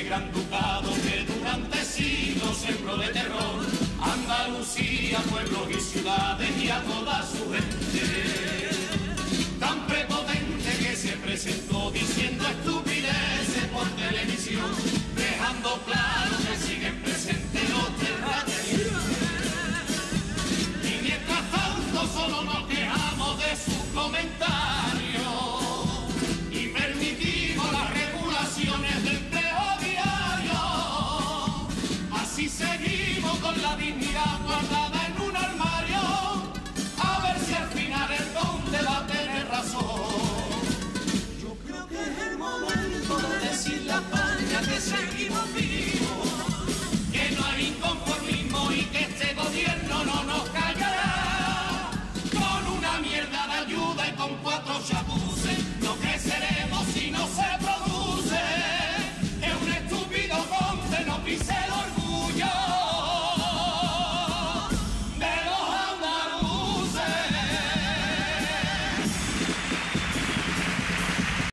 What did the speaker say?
gran ducado que durante siglos sembró de terror Andalucía, pueblos y ciudades y a toda su gente. Tan prepotente que se presentó diciendo estupideces por televisión, dejando claro que siguen presentes los terratenientes. Y mientras tanto solo nos quejamos de sus comentarios.